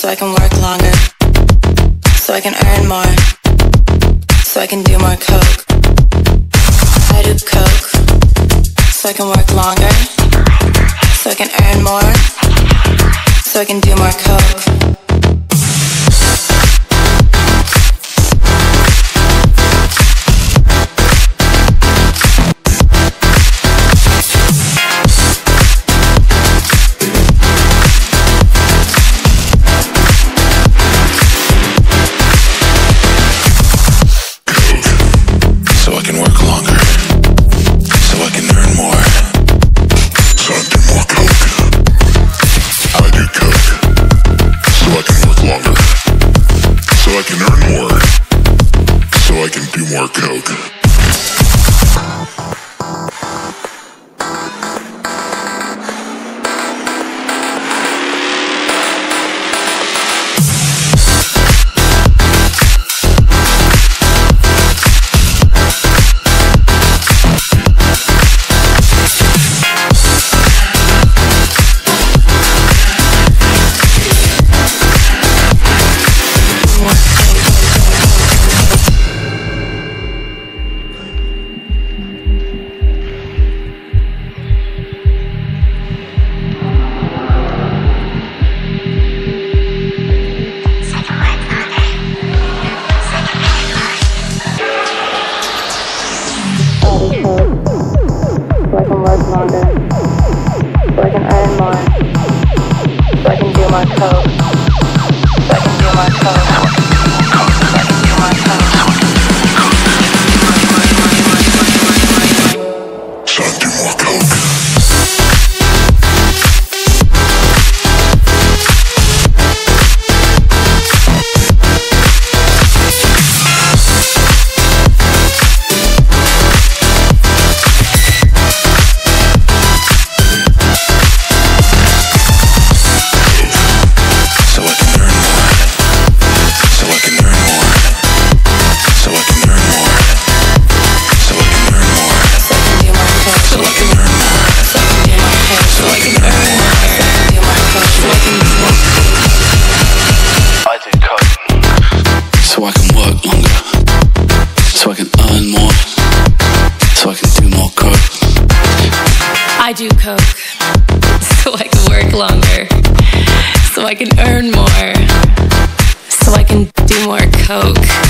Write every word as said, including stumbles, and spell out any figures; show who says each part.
Speaker 1: so I can work longer, so I can earn more, so I can do more coke. I do coke, so I can work longer, so I can earn more, so I can do more coke.
Speaker 2: More coke.
Speaker 1: I do coke, so I can work longer, so I can earn more, so I can do more coke.